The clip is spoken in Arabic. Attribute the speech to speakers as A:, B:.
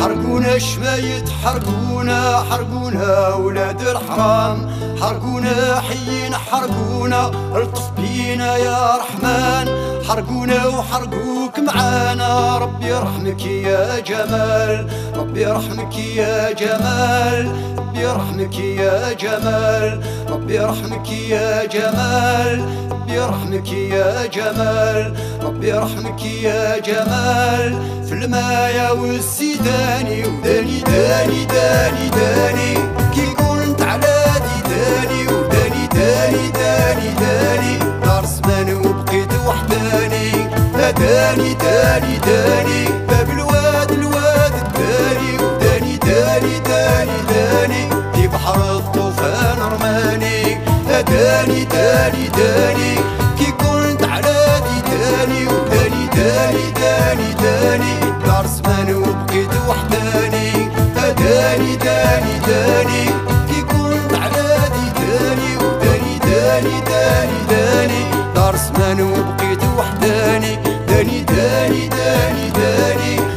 A: حرقونا شمايت حرقونا ولاد الحرام، حرقونا حيين حرقونا الطف بينا يا رحمن، حرقونا وحرقوك معانا ربي يرحمك يا جمال، ربي يرحمك يا جمال، ربي يرحمك يا جمال، ربي يرحمك يا جمال، ربي يرحمك يا جمال، ربي يرحمك يا جمال. في المايا والسيداني وداني داني داني داني كي كنت على داني وداني داني داني داني دار زمان وبقيت وحداني، داني داني داني باب الواد الداني وداني داني داني داني في بحر الطوفان رماني، داني داني داني كي كنت على داني وداني داني داني داني دار زمان وبقيت وحداني، داني داني داني كي كنت على داني وداني داني داني داني دار زمان وبقيت وحداني، داني داني داني داني